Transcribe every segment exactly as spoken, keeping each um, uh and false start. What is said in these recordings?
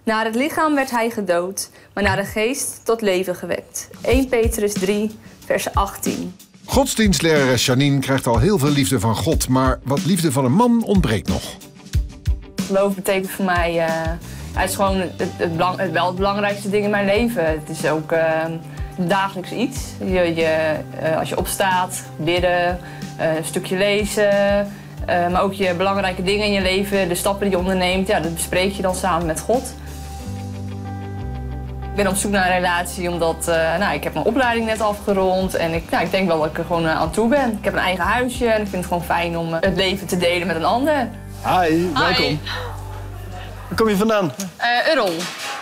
Naar het lichaam werd hij gedood, maar naar de geest tot leven gewekt. Eerste Petrus drie, vers achttien. Godsdienstlerares Janine krijgt al heel veel liefde van God, maar wat liefde van een man ontbreekt nog. Geloof betekent voor mij, uh, het is gewoon het, het, belang, het, wel het belangrijkste ding in mijn leven. Het is ook uh, dagelijks iets. Je, je, uh, als je opstaat, bidden, uh, een stukje lezen, uh, maar ook je belangrijke dingen in je leven, de stappen die je onderneemt, ja, dat bespreek je dan samen met God. Ik ben op zoek naar een relatie omdat uh, nou, ik heb mijn opleiding net afgerond en ik, nou, ik denk wel dat ik er gewoon uh, aan toe ben. Ik heb een eigen huisje en ik vind het gewoon fijn om uh, het leven te delen met een ander. Hi, welkom. Hi. Waar kom je vandaan? Uh, Urrol.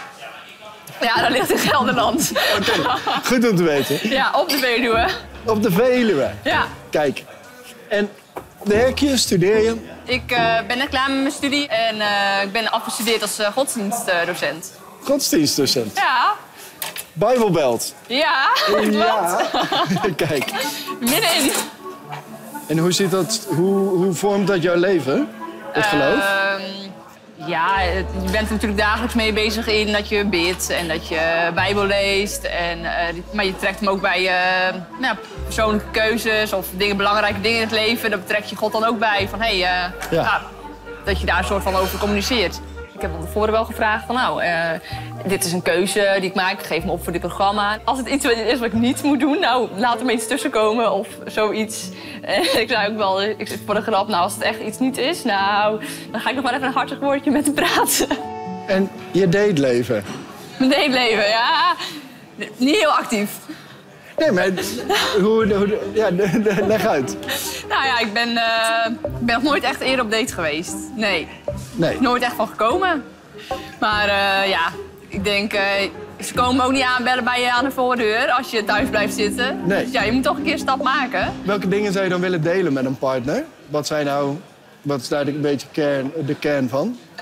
Ja, dat ligt in Gelderland. Oké, okay. Goed om te weten. Ja, op de Veluwe. Op de Veluwe? Ja. Kijk, en werk je, studeer je? Ik uh, ben net klaar met mijn studie en uh, ik ben afgestudeerd als uh, godsdienstdocent. Godsdienstdocent? Ja. Bijbelbelt? Ja, klopt. Ja. Kijk. Middenin. En hoe ziet dat, hoe, hoe vormt dat jouw leven, het geloof? Uh, ja, je bent er natuurlijk dagelijks mee bezig in dat je bidt en dat je Bijbel leest. En, uh, maar je trekt hem ook bij je uh, nou, persoonlijke keuzes of dingen, belangrijke dingen in het leven. Daar betrek je God dan ook bij. Van, hey, uh, ja. nou, dat je daar een soort van over communiceert. Ik heb van tevoren wel gevraagd van nou, uh, dit is een keuze die ik maak, ik geef me op voor dit programma. Als het iets is wat ik niet moet doen, nou, laat er maar iets tussenkomen of zoiets. Uh, ik zei ook wel, ik zit voor de grap, nou, als het echt iets niet is, nou, dan ga ik nog maar even een hartig woordje met hem praten. En je dateleven? Mijn dateleven, ja, niet heel actief. Nee, maar hoe, hoe, ja, leg uit. Nou ja, ik ben, uh, ben nog nooit echt eerder op date geweest. Nee. Nee. Nooit echt van gekomen. Maar uh, ja, ik denk, uh, ze komen ook niet aanbellen bij je aan de voordeur als je thuis blijft zitten. Nee. Dus ja, je moet toch een keer een stap maken. Welke dingen zou je dan willen delen met een partner? Wat zijn nou, wat is daar een beetje kern, de kern van? Uh,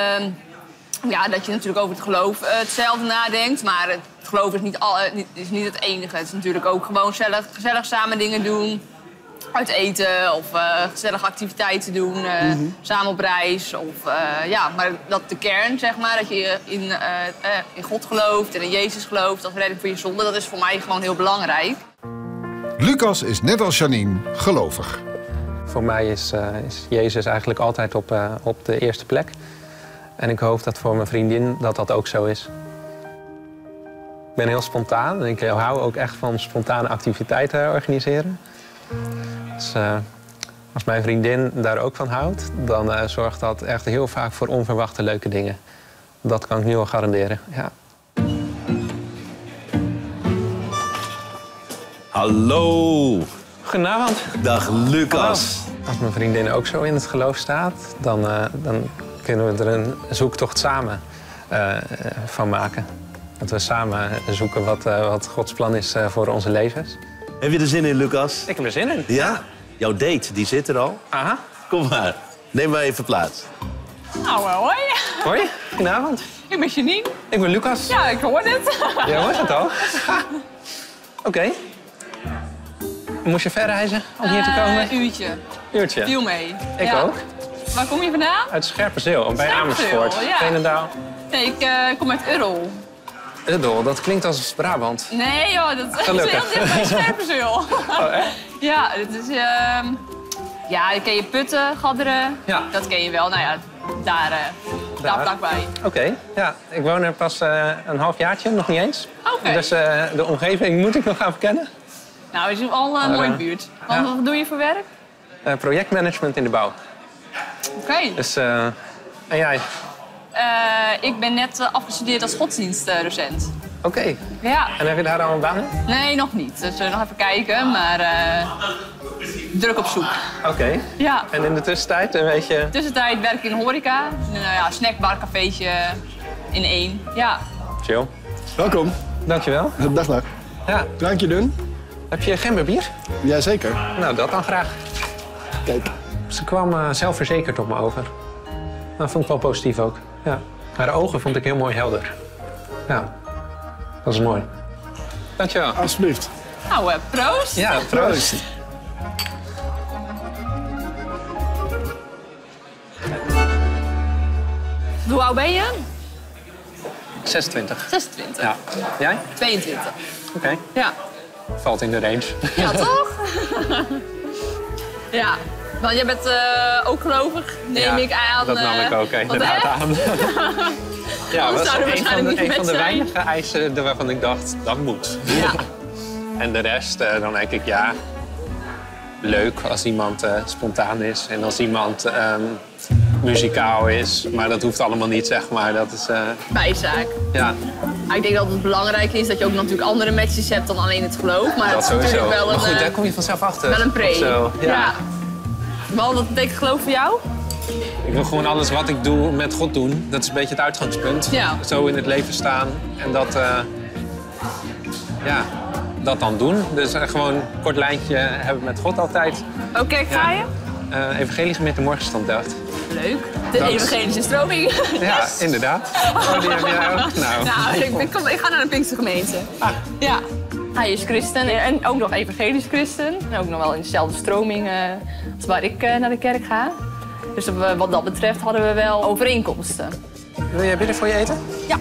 ja, dat je natuurlijk over het geloof uh, hetzelfde nadenkt. Maar het geloof is niet, al, uh, niet, is niet het enige. Het is natuurlijk ook gewoon gezellig, gezellig samen dingen doen. Uit eten of uh, gezellige activiteiten doen, uh, mm-hmm. samen op reis. Of, uh, ja, maar dat de kern, zeg maar, dat je in, uh, uh, in God gelooft en in Jezus gelooft als redding voor je zonde, dat is voor mij gewoon heel belangrijk. Lucas is net als Janine gelovig. Voor mij is, uh, is Jezus eigenlijk altijd op, uh, op de eerste plek. En ik hoop dat voor mijn vriendin dat dat ook zo is. Ik ben heel spontaan en ik hou ook echt van spontane activiteiten organiseren. Dus, uh, als mijn vriendin daar ook van houdt, dan uh, zorgt dat echt heel vaak voor onverwachte leuke dingen. Dat kan ik nu al garanderen, ja. Hallo. Goedenavond. Dag Lucas. Hallo. Als mijn vriendin ook zo in het geloof staat, dan, uh, dan kunnen we er een zoektocht samen uh, van maken. Dat we samen zoeken wat, uh, wat Gods plan is uh, voor onze levens. Heb je er zin in, Lucas? Ik heb er zin in. Ja? Jouw date, die zit er al. Aha. Kom maar, neem maar even plaats. Nou, hoi. Hoi, goedenavond. Ik ben Janine. Ik ben Lucas. Ja, ik hoor het. Je hoort het al? Oké. Okay. Moest je ver reizen om hier te komen? Een uh, uurtje. Uurtje? Viel mee. Ik ja. ook. Waar kom je vandaan? Uit Scherpenzeel, bij Scherpenzeel, Amersfoort. Ja. Veenendaal. Nee, ik uh, kom uit Urrol. Urrol, dat klinkt als Brabant. Nee joh, dat is Gelukkig. heel dicht bij Scherpenzeel. Oh, echt? Ja, dat is... Uh, ja, dan ken je Putten, Gadderen. Ja. Dat ken je wel. Nou ja, daar, uh, daar. daar vlakbij. Oké, okay. Ja. Ik woon er pas uh, een half jaartje, nog niet eens. Oké. Okay. Dus uh, de omgeving moet ik nog gaan verkennen. Nou, het is al een mooie buurt. Want, ja. Wat doe je voor werk? Uh, projectmanagement in de bouw. Oké. Okay. Dus, uh, en jij? Uh, ik ben net uh, afgestudeerd als godsdienstdocent. Oké. Okay. Ja. En heb je daar al een baan in? Nee, nog niet. Dus uh, nog even kijken, maar uh, druk op zoek. Oké. Okay. Ja. En in de tussentijd een beetje... In de tussentijd werk ik in horeca. Een uh, ja, snackbar, cafeetje in één. Ja. Chill. Welkom. Dankjewel. Dag dag. Ja. Drankje doen? Heb je gemberbier? Jazeker. Nou, dat dan graag. Kijk. Ze kwam uh, zelfverzekerd op me over. Dat vond ik wel positief ook. Ja. Haar ogen vond ik heel mooi helder. Ja, dat is mooi. Dankjewel. Alsjeblieft. Nou, uh, proost. Ja, proost. Hoe oud ben je? zesentwintig. zesentwintig. Ja. Jij? tweeëntwintig. Oké. Okay. Ja. Valt in de range. Ja, toch? Ja. Want jij bent uh, ook gelovig, neem ja, ik aan. dat nam ik ook inderdaad aan. Ja, dat was een van de, een van de weinige eisen waarvan ik dacht, dat moet. Ja. En de rest, uh, dan denk ik, ja, leuk als iemand uh, spontaan is. En als iemand um, muzikaal is. Maar dat hoeft allemaal niet, zeg maar. Dat is... Uh... bijzaak. Ja. Maar ik denk dat het belangrijk is dat je ook natuurlijk andere matches hebt dan alleen het geloof. Maar dat sowieso. Wel maar een, goed, daar kom je vanzelf achter. Wel een pre. Zo, ja. ja. Maar wat betekent geloof voor jou? Ik wil gewoon alles wat ik doe met God doen. Dat is een beetje het uitgangspunt. Ja. Zo in het leven staan en dat, uh, ja, dat dan doen. Dus uh, gewoon een kort lijntje hebben met God altijd. Oké, kerk ga je? Uh, Evangelie Gemeente Morgenstand Delft. Leuk. De dat evangelische stroming. Ja, yes. Inderdaad. Oh, die heb jij ook? Nou, nou ik, ik, kom, ik ga naar de Pinkstergemeente. Ah. Ja. Hij is christen en ook nog evangelisch christen. En ook nog wel in dezelfde stroming uh, als waar ik uh, naar de kerk ga. Dus uh, wat dat betreft hadden we wel overeenkomsten. Wil jij bidden voor je eten? Ja.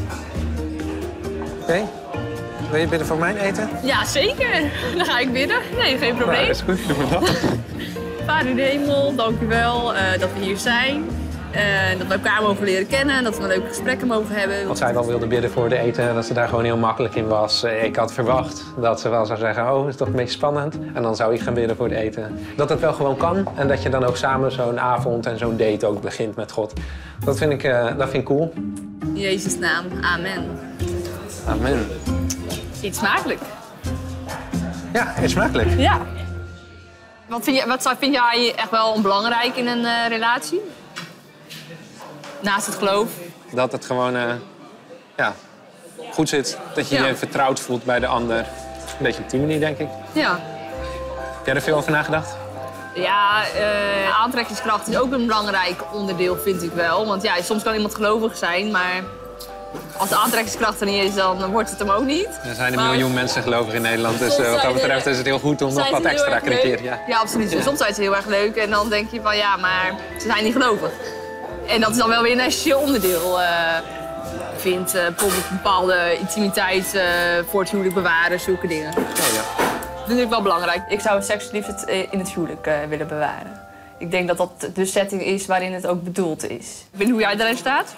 Oké. Okay. Wil je bidden voor mijn eten? Ja, zeker. Dan ga ik bidden. Nee, geen probleem. Nou, dat is goed. Doe maar dat. Vader in de hemel, dank u wel uh, dat we hier zijn. Uh, dat we elkaar mogen leren kennen, dat we leuke gesprekken mogen hebben. Want zij wel wilde bidden voor de eten, dat ze daar gewoon heel makkelijk in was. Ik had verwacht dat ze wel zou zeggen, oh, is toch een beetje spannend. En dan zou ik gaan bidden voor de eten. Dat het wel gewoon kan en dat je dan ook samen zo'n avond en zo'n date ook begint met God. Dat vind ik, uh, dat vind ik cool. In Jezus' naam, amen. Amen. Eet smakelijk. Ja, eet smakelijk. Ja. Wat vind, je, wat vind jij echt wel belangrijk in een uh, relatie? Naast het geloof? Dat het gewoon uh, ja, goed zit. Dat je ja. je vertrouwd voelt bij de ander. Een beetje op die manier, denk ik. Ja. Heb jij er veel over nagedacht? Ja, uh, aantrekkingskracht is ook een belangrijk onderdeel, vind ik wel. Want ja, soms kan iemand gelovig zijn, maar als de aantrekkingskracht er niet is, dan wordt het hem ook niet. Er zijn een maar... miljoen mensen gelovig in Nederland, dus uh, wat dat betreft is het heel goed om nog wat extra criteria. Ja, ja absoluut. Ja. Soms zijn ze heel erg leuk en dan denk je van ja, maar ze zijn niet gelovig. En dat is dan wel weer een essentieel onderdeel. Uh, ik vind uh, bijvoorbeeld bepaalde intimiteit uh, voor het huwelijk bewaren, zulke dingen. Oh, ja. Dat vind ik wel belangrijk. Ik zou seks liefst in het huwelijk uh, willen bewaren. Ik denk dat dat de setting is waarin het ook bedoeld is. Ik weet niet hoe jij daarin staat.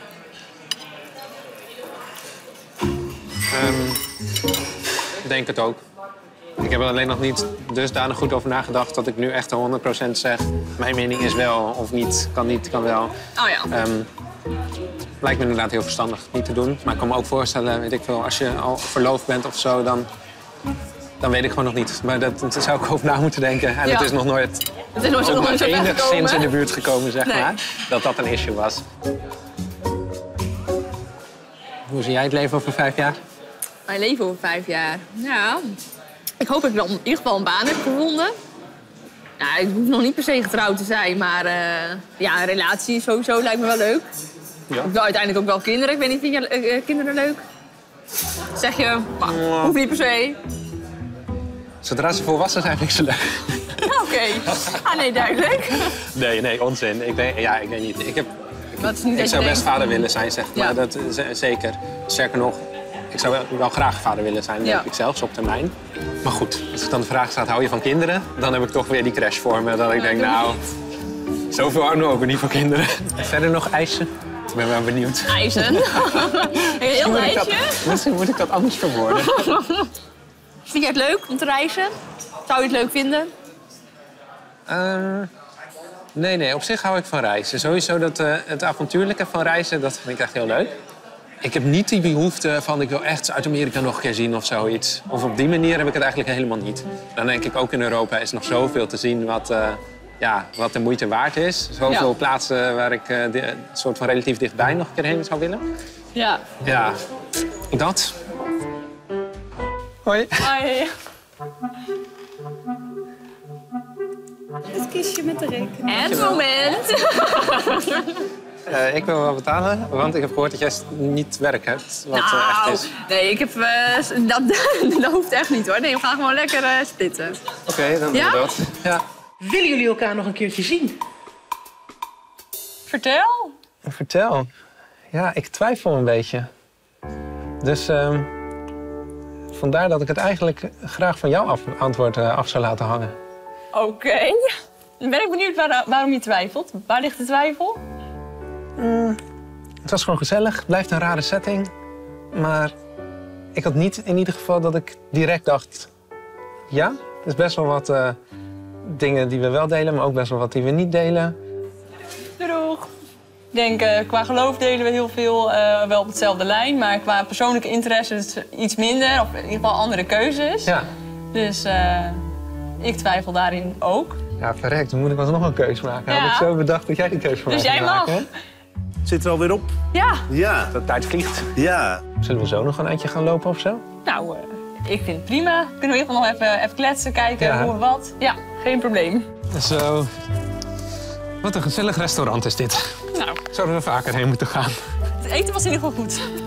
Um, ik denk het ook. Ik heb er alleen nog niet dusdanig goed over nagedacht dat ik nu echt honderd procent zeg. Mijn mening is wel of niet, kan niet, kan wel. Oh ja. Um, lijkt me inderdaad heel verstandig niet te doen. Maar ik kan me ook voorstellen, weet ik veel, als je al verloofd bent of zo, dan, dan weet ik gewoon nog niet. Maar dat, dat zou ik over na moeten denken. En ja. het is nog nooit, het is nog ook nooit maar enigszins in de buurt gekomen, zeg nee. maar. Dat dat een issue was. Hoe zie jij het leven over vijf jaar? Mijn leven over vijf jaar? Ja, ik hoop dat ik dan in ieder geval een baan heb gevonden. Ja, ik hoef nog niet per se getrouwd te zijn, maar uh, ja, een relatie sowieso lijkt me wel leuk. Ja. Ik wil uiteindelijk ook wel kinderen. Ik weet niet, vind je uh, kinderen leuk? Zeg je, maar, ja. hoeft niet per se. Zodra ze volwassen zijn, vind ik ze leuk. Oké. Okay. Ah nee, duidelijk. Nee, nee, onzin. Ik denk, ja, ik weet niet. Ik heb Is niet ik zou best denkt. vader willen zijn, zeg maar. Ja. Dat, zeker. Sterker nog, ik zou wel, wel graag vader willen zijn, denk ja. ik zelfs, op termijn. Maar goed, als ik dan de vraag staat, hou je van kinderen? Dan heb ik toch weer die crash voor me. Dat ik ja, denk, nou, niet. Zoveel hou ik ook niet van kinderen. Verder nog eisen? Ik ben wel benieuwd. Eisen? Heel lijstje? Misschien moet ik dat anders verwoorden. Vind jij het leuk om te reizen? Zou je het leuk vinden? Uh, nee, nee, op zich hou ik van reizen. Sowieso dat, uh, het avontuurlijke van reizen, dat vind ik echt heel leuk. Ik heb niet die behoefte van ik wil echt Zuid-Amerika nog een keer zien of zoiets. Of op die manier heb ik het eigenlijk helemaal niet. Dan denk ik ook in Europa is nog zoveel te zien wat, uh, ja, wat de moeite waard is. Zoveel ja. plaatsen waar ik uh, de, soort van relatief dichtbij nog een keer heen zou willen. Ja. Ja, dat. Hoi. Hoi. Het kistje met de rekening. En het moment. Uh, ik wil wel betalen, want ik heb gehoord dat jij niet werk hebt. Wat nou, uh, echt is. Nee, ik heb, uh, dat, dat hoeft echt niet hoor. Nee, we gaan gewoon lekker uh, splitten. Oké, okay, dan doen ja? we dat. Ja. Willen jullie elkaar nog een keertje zien? Vertel. Vertel. Ja, ik twijfel een beetje. Dus uh, vandaar dat ik het eigenlijk graag van jouw af antwoord uh, af zou laten hangen. Oké. Okay. Dan ben ik benieuwd waar, waarom je twijfelt. Waar ligt de twijfel? Mm, het was gewoon gezellig. Het blijft een rare setting. Maar ik had niet in ieder geval dat ik direct dacht... Ja, er is best wel wat uh, dingen die we wel delen, maar ook best wel wat die we niet delen. Doeg. Ik denk, uh, qua geloof delen we heel veel, uh, wel op hetzelfde lijn. Maar qua persoonlijke interesses iets minder, of in ieder geval andere keuzes. Ja. Dus uh, ik twijfel daarin ook. Ja, verrekt. Dan moet ik alsnog een keuze maken. Ja. Had ik zo bedacht dat jij die keuze voor dus mij jij ging mag. maken. Zit er alweer op? Ja. Ja. De tijd vliegt. Ja. Zullen we zo nog een eindje gaan lopen of zo? Nou, uh, ik vind het prima. Kunnen we in ieder geval nog even, even kletsen, kijken Ja. hoe of wat. Ja, geen probleem. Zo. Wat een gezellig restaurant is dit. Nou, Zouden we vaker heen moeten gaan. het eten was in ieder geval goed.